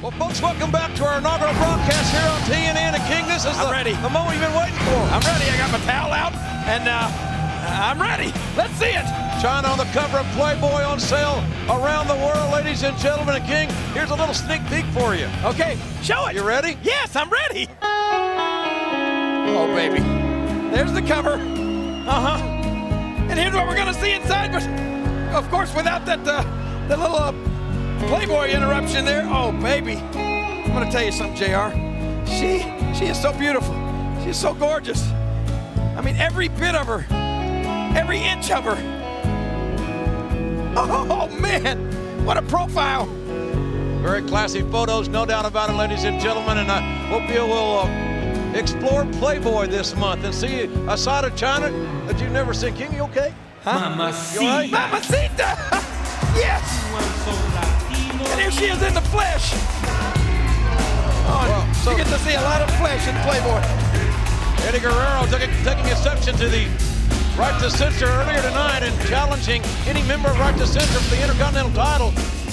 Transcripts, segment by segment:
Well, folks, welcome back to our inaugural broadcast here on TNN and King. This is the moment you've been waiting for. I'm ready. I got my towel out, and I'm ready. Let's see it. China on the cover of Playboy, on sale around the world, ladies and gentlemen. And King, here's a little sneak peek for you. Okay, show it. You ready? Yes, I'm ready. Oh, baby. There's the cover. And here's what we're going to see inside, but of course, without that little Playboy interruption there. Oh, baby. I'm going to tell you something, JR. She is so beautiful. She's so gorgeous. I mean, every bit of her, every inch of her. Oh, man. What a profile. Very classy photos, no doubt about it, ladies and gentlemen. And I hope you will explore Playboy this month and see a side of China that you've never seen. King, you okay? Huh? Mamacita. Right? Mamacita! Yes! And here she is in the flesh. Oh, well, so you get to see a lot of flesh in Playboy. Eddie Guerrero taking exception to the right to censor earlier tonight and challenging any member of right to censor for the Intercontinental title.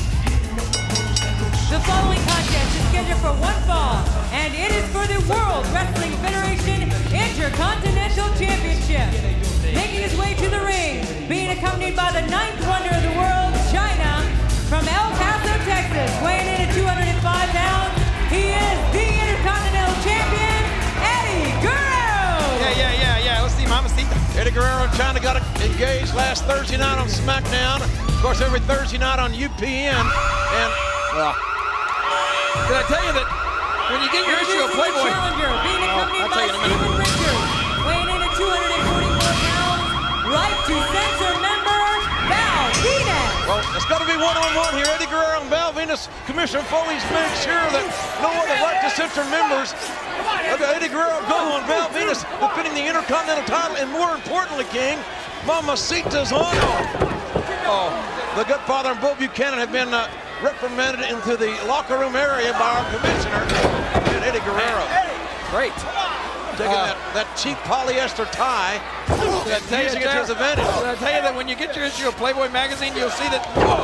The following contest is scheduled for one fall, and it is for the World Wrestling Federation Intercontinental Championship. Making his way to the ring, being accompanied by the ninth wonder of the world, China, from El Paso, Texas, weighing in at 205 pounds, he is the Intercontinental Champion, Eddie Guerrero! Yeah. Let's see Mamacita. Eddie Guerrero and China got engaged last Thursday night on SmackDown. Of course, every Thursday night on UPN. And, well, did I tell you that when you get your issue of Playboy? Challenger, being accompanied by Steven Richards, weighing in at 244 pounds, right to censor member, Val Venis. well, it's got to be one-on-one here. Eddie Guerrero and Val Venis. Commissioner Foley's made sure that no other right to censor members. Eddie Guerrero go on Val Venis defending the Intercontinental title, and more importantly, King, Mamacita's on. Oh, the good father and Bill Buchanan have been reprimanded into the locker room area by our commissioner and Eddie Guerrero. Great. Taking that cheap polyester tie, using it to his advantage. Did I tell you that when you get your issue of Playboy magazine, you'll see that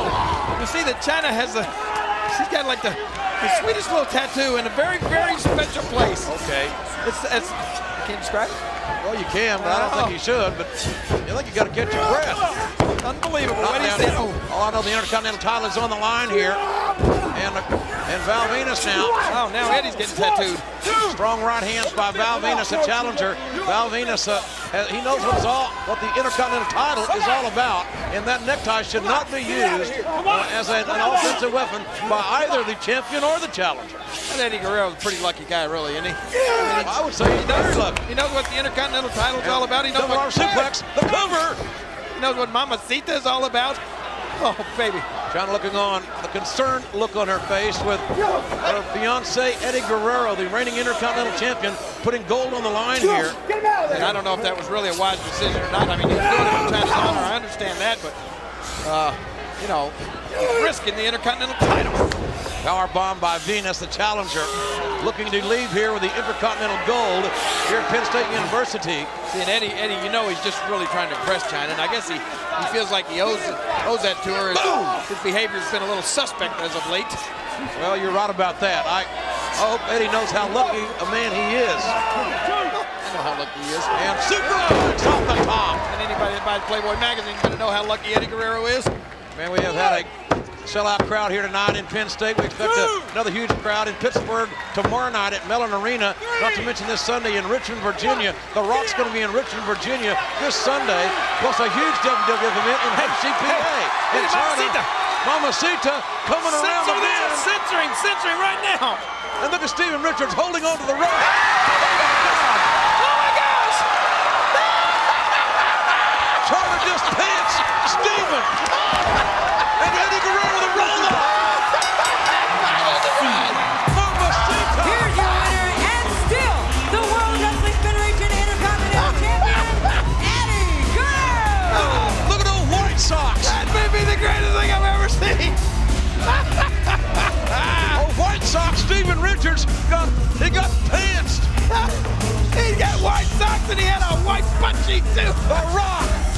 China has she's got like the sweetest little tattoo in a very, very special place. Okay. It's can you describe it? Well, you can, but I don't think you should. But you think you got to catch your breath. Unbelievable. What do you say? Oh, I know the Intercontinental title is on the line here. And Val Venis now. Oh, now Eddie's getting tattooed. Strong right hands by Val Venis, a challenger. Val Venis, he knows what the Intercontinental title is all about, and that necktie should not be used as an offensive weapon by either the champion or the challenger. And Eddie Guerrero's a pretty lucky guy, really, isn't he? I would say he's very lucky. He knows what the Intercontinental title is all about. He knows what suplex, the cover. He knows what Mamacita is all about. Oh, baby. China looking on, a concerned look on her face with her fiance, Eddie Guerrero, the reigning Intercontinental champion, putting gold on the line here. And I don't know if that was really a wise decision or not. I mean, he's doing it for China's honor. I understand that, but, you know, risking the Intercontinental title. Power bomb by Venis, the challenger, looking to leave here with the Intercontinental gold here at Penn State University. See, and Eddie, you know, he's just really trying to impress China, and I guess he feels like he owes that to her. His behavior's been a little suspect as of late. Well, you're right about that. I hope Eddie knows how lucky a man he is. I know how lucky he is. And suplex off the top. And anybody that buys Playboy magazine is going to know how lucky Eddie Guerrero is. Man, we have had a sellout crowd here tonight in Penn State. We expect another huge crowd in Pittsburgh tomorrow night at Mellon Arena. Not to mention this Sunday in Richmond, Virginia. The Rock's going to be in Richmond, Virginia this Sunday, plus a huge WWF event in HCPA. Hey, Mamacita. Mamacita coming around the bend. Censoring right now. And look at Steven Richards holding on to the rope. Oh my gosh! China just pants Steven. And Eddie Guerrero the roll up. Mamacita. Here's your winner, and still the World Wrestling Federation Intercontinental Champion, Eddie Guerrero! Look at those White Sox. That may be the greatest thing I've ever seen. White Sox, Steven Richards got pantsed. He got white socks and he had a white butt cheek too. The Rock